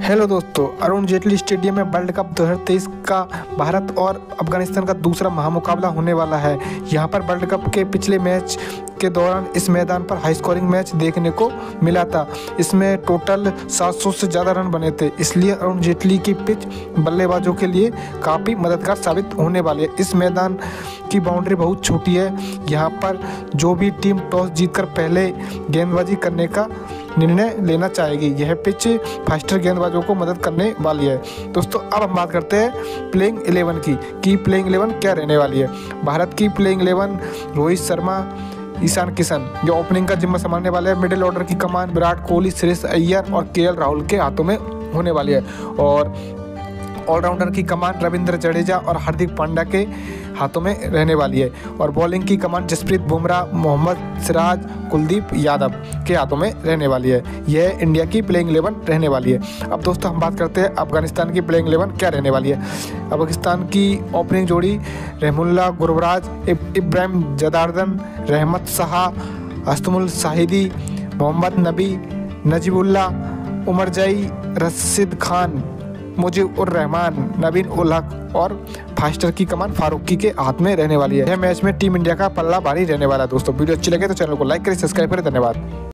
Hello दोस्तों, Arun Jaitley stadium में world cup 2023 का भारत और अफगानिस्तान का दूसरा महामुकाबला होने वाला है। यहां पर वर्ल्ड कप के पिछले मैच के दौरान इस मैदान पर हाई स्कोरिंग मैच देखने को मिला था। इसमें टोटल 700 से ज़्यादा रन बने थे, इसलिए अरुण जेटली की पिच बल्लेबाजों के लिए काफ़ी मददगार साबित होने वाली है। इस मैदान की बाउंड्री बहुत छोटी है। यहाँ पर जो भी टीम टॉस जीतकर पहले गेंदबाजी करने का निर्णय लेना चाहेगी। यह पिच फास्टर गेंदबाजों को मदद करने वाली है। दोस्तों, अब हम बात करते हैं प्लेइंग 11 की प्लेइंग 11 क्या रहने वाली है। भारत की प्लेइंग 11 रोहित शर्मा, ईशान किशन जो ओपनिंग का जिम्मा संभालने वाले हैं। मिडिल ऑर्डर की कमान विराट कोहली, श्रेयस अय्यर और केएल राहुल के हाथों में होने वाली है। और ऑलराउंडर की कमान रविंद्र जडेजा और हार्दिक पांड्या के हाथों में रहने वाली है। और बॉलिंग की कमान जसप्रीत बुमराह, मोहम्मद सिराज, कुलदीप यादव के हाथों में रहने वाली है। यह इंडिया की प्लेइंग 11 रहने वाली है। अब दोस्तों, हम बात करते हैं अफगानिस्तान की प्लेइंग 11 क्या रहने वाली है। अफगानिस्तान की ओपनिंग जोड़ी रहमुल्ला गुरबराज, इब्राहिम जदार्दन, रहमत शाह, अस्तमुल शाहिदी, मोहम्मद नबी, नजीबुल्ला, उमरजई, रशीद खान, मुजीबुर रहमान, नवीन उल हक और फास्टर की कमान फारूकी के हाथ में रहने वाली है। यह मैच में टीम इंडिया का पल्ला भारी रहने वाला है। दोस्तों, वीडियो अच्छी लगे तो चैनल को लाइक करें, सब्सक्राइब करें। धन्यवाद।